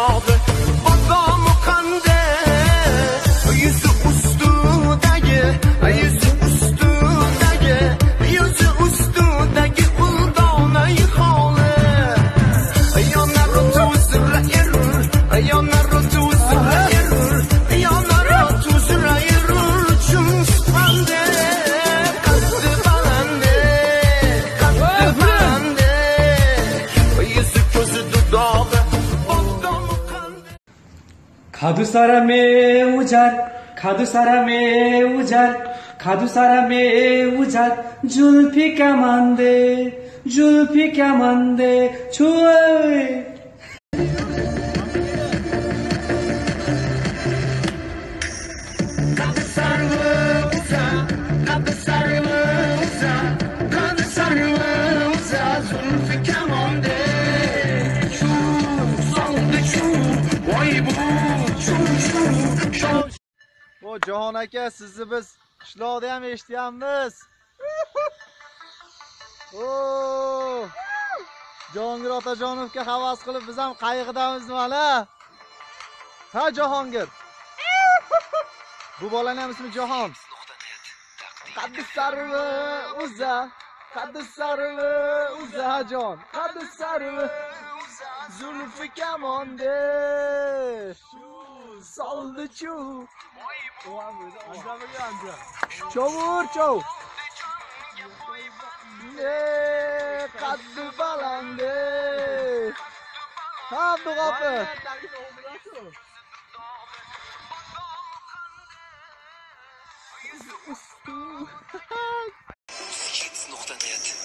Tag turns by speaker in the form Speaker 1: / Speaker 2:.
Speaker 1: dudağı Badamı kandı Yüzü üstündeki Yüzü üstündeki Yüzü üstündeki Uldağına yıkalı Yanar tuzla erur Yanar tuzla erur Yanar tuzla erur Çünkü bende Kattı balende Kattı balende Yüzü gözü dudağı Badamı kandı
Speaker 2: खादु सारा में उजार खादु सारा में उजार खादु सारा में उजार जुल्फी क्या मंदे छुए
Speaker 3: O Jahon aka, sizni biz qishloqda ham eshitganmiz. Jahongir Otajonovga havas qilib biz ham qayg'idamiz mana. Ha Jahongir. Bu bolaning ham ismi Jahon. Qaddi sarvi uza, qaddi sarvi uza jon, qaddi sarvi zulfi kamonde. Soldi chu. Chovur chov. Ne qaddi balande. Ha bug'opi.
Speaker 4: Hits.net